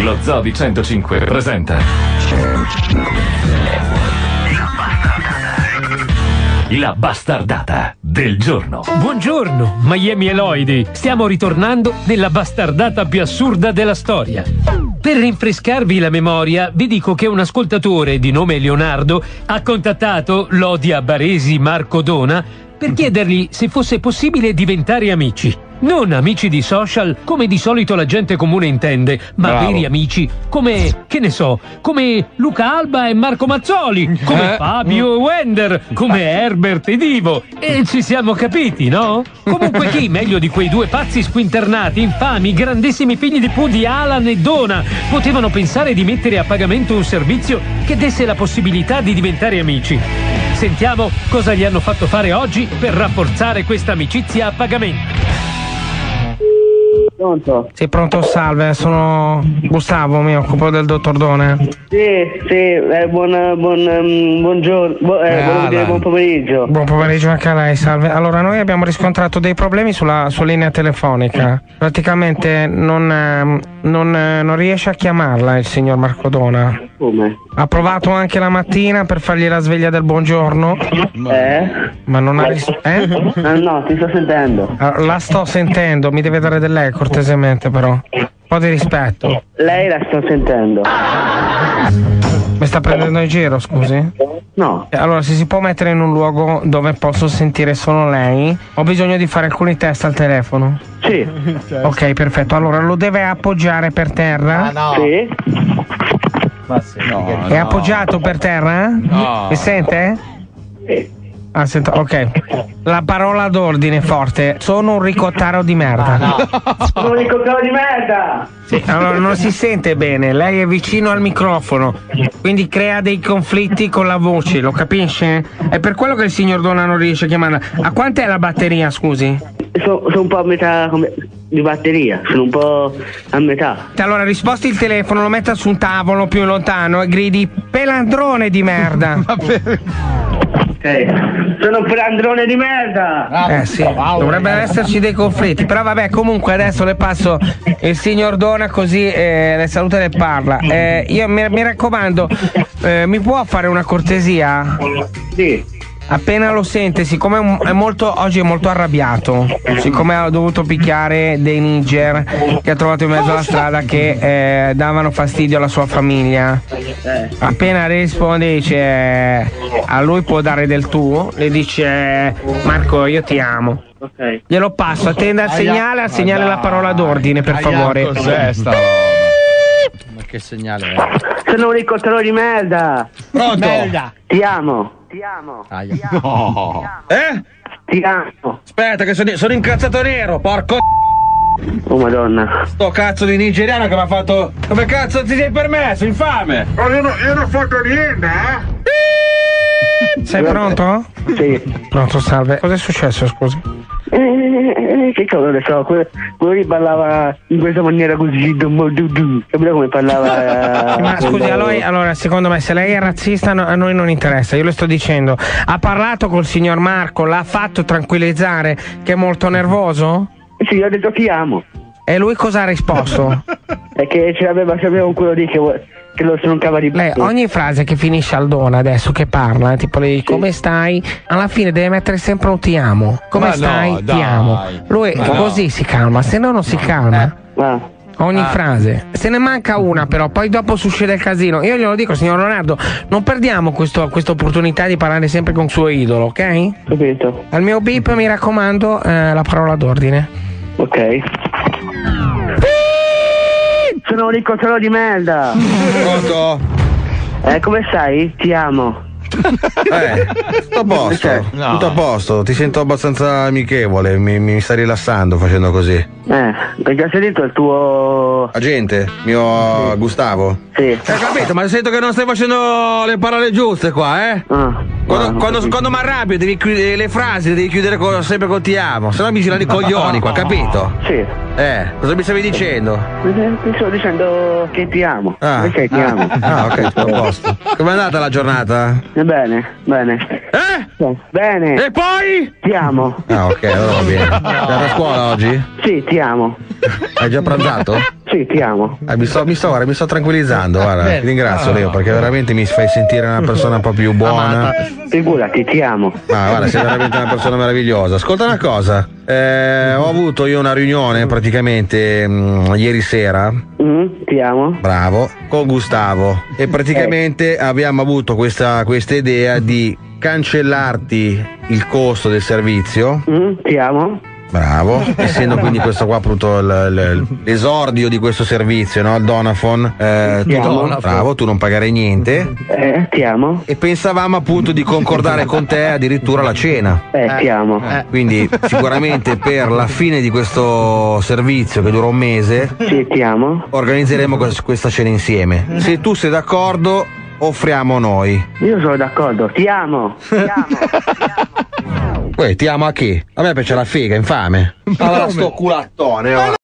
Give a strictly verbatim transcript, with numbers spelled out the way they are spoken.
Lo Zoo di centocinque presenta La bastardata del giorno. Buongiorno, Miami Eloidi. Stiamo ritornando nella bastardata più assurda della storia. Per rinfrescarvi la memoria, vi dico che un ascoltatore di nome Leonardo ha contattato l'Odia Baresi Marco Dona per chiedergli se fosse possibile diventare amici. Non amici di social come di solito la gente comune intende, ma Bravo. veri amici come, che ne so, come Luca Alba e Marco Mazzoli, come Eh? Fabio e Wender, come Herbert ed Ivo. E ci siamo capiti, no? Comunque chi, meglio di quei due pazzi squinternati, infami, grandissimi figli di Pudi, Alan e Dona, potevano pensare di mettere a pagamento un servizio che desse la possibilità di diventare amici. Sentiamo cosa gli hanno fatto fare oggi per rafforzare questa amicizia a pagamento. Pronto? Sì, pronto, salve, sono Gustavo, mi occupo del dottor Dona. Sì, sì, eh, buon, buon, um, buongiorno, bu- eh, Eh, volevo dire Alan. buon pomeriggio. Buon pomeriggio anche a lei, salve. Allora, noi abbiamo riscontrato dei problemi sulla sua linea telefonica. Praticamente non, ehm, non, eh, non riesce a chiamarla il signor Marco Dona. Come? Ha provato anche la mattina per fargli la sveglia del buongiorno, Eh? ma non ha ris- eh? Ah, no, ti sto sentendo. Ah, la sto sentendo, mi deve dare del lei cortesemente però. Un po' di rispetto. Lei la sto sentendo. Mi sta prendendo in giro, scusi? No. Allora, se si può mettere in un luogo dove posso sentire solo lei, ho bisogno di fare alcuni test al telefono. Sì. Ok, perfetto. Allora, lo deve appoggiare per terra? Sì. Ma sì, no, È appoggiato per terra? No. Mi sente? Sì. Ah, sento, ok. La parola d'ordine forte. Sono un ricottaro di merda. Sono un ricottaro di merda! Sì, allora non si sente bene, lei è vicino al microfono, quindi crea dei conflitti con la voce, lo capisce? È per quello che il signor Dona non riesce a chiamarla. A quant'è la batteria, scusi? Sono, sono un po' a metà come- di batteria, sono un po' a metà. Allora risposti il telefono, lo metta su un tavolo più lontano e gridi pelandrone di merda. Ok. Sono un pelandrone di merda! Eh sì, dovrebbero esserci dei conflitti, però vabbè, comunque adesso le passo il signor Dona così eh, le saluta e le parla. Eh, io mi, mi raccomando, eh, mi può fare una cortesia? Sì. Appena lo sente, siccome è un- è molto, oggi è molto arrabbiato, siccome ha dovuto picchiare dei Niger che ha trovato in mezzo alla strada che eh, davano fastidio alla sua famiglia. Eh. Appena risponde dice eh, a lui può dare del tu, le dice Marco io ti amo. Ok. Glielo passo, attenda al segnale, al segnale la parola d'ordine per favore. Cos'è sta roba? Ma che segnale è? Sono un ricottaro di merda! Pronto? Ti amo! Ti amo! Aia. No. Eh? Ti amo! Aspetta che sono, sono incazzato nero, porco Oh madonna! sto cazzo di nigeriano che mi ha fatto. Come cazzo ti sei permesso, infame? Oh, io, no, io non ho fatto niente, eh? Sei pronto? Sì. Pronto, salve. Cos'è successo, scusi? Eh, eh, che cosa ne so, que- quello lì parlava in questa maniera così, du- du- du. Capito come parlava? eh, Ma scusi, quello- allora, allora secondo me se lei è razzista no- a noi non interessa, io le sto dicendo. Ha parlato col signor Marco, l'ha fatto tranquillizzare che è molto nervoso? Sì, ho detto ti amo. E lui cosa ha risposto? E che ce l'aveva, sapeva un quello lì che, vuoi- che lo stroncava di Lei ogni frase che finisce al Dona adesso che parla, tipo lei come stai? Alla fine deve mettere sempre un ti amo. Come Ma no, stai? Ti dai. amo. Lui Ma no. così si calma, se no non si calma. Ah, Ogni frase. Se ne manca una però, poi dopo succede il casino. Io glielo dico, signor Leonardo, non perdiamo questo- questa opportunità di parlare sempre con il suo idolo, ok? capito. Al mio beep mi raccomando eh, la parola d'ordine. Ok. Sono un ricottaro di merda. Pronto? Eh, come stai? Ti amo. Eh, tutto a posto, No. tutto a posto, ti sento abbastanza amichevole, mi, mi stai rilassando facendo così. Eh, perché hai sentito il tuo... Agente, mio Gustavo? Sì. Hai capito, ma sento che non stai facendo le parole giuste qua, eh? Ah, Quando, ah, quando, quando mi arrabbio devi chiudere le frasi, le devi chiudere con- sempre con ti amo, se no mi girano i coglioni qua, capito? Sì. Eh, cosa mi stavi dicendo? Ti sto dicendo che ti amo. Ah, Come sei? Ti amo. ah ok, tutto a posto. Com'è andata la giornata? Bene, bene. Eh? Bene. E poi? Ti amo. Ah ok, allora va bene. Sei andata a scuola oggi? Sì, ti amo. Hai già pranzato? Sì, ti amo. Eh, mi, sto, mi, sto, guarda, mi sto tranquillizzando, guarda. bene. Ti ringrazio Leo, perché veramente mi fai sentire una persona un po' più buona. Figurati, ti amo. Ma guarda, sei veramente una persona meravigliosa. Ascolta una cosa, eh, ho avuto io una riunione praticamente mh, ieri sera. Mm, ti amo. Bravo, con Gustavo. E praticamente abbiamo avuto questa, questa idea di cancellarti il costo del servizio. Mm, ti amo. Bravo, essendo quindi questo qua appunto l- l- l'esordio di questo servizio, no? Il Donafon, eh, tu, Donafon. bravo, tu non pagherai niente. Eh, ti amo. E pensavamo appunto di concordare con te addirittura la cena. Eh, ti amo. Quindi sicuramente per la fine di questo servizio che dura un mese Sì, ti amo. organizzeremo quest- questa cena insieme. Se tu sei d'accordo, offriamo noi. Io sono d'accordo. Ti amo. Ti amo. Uè, ti amo a che? A me piace la figa, infame. Allora sto culattone, oh.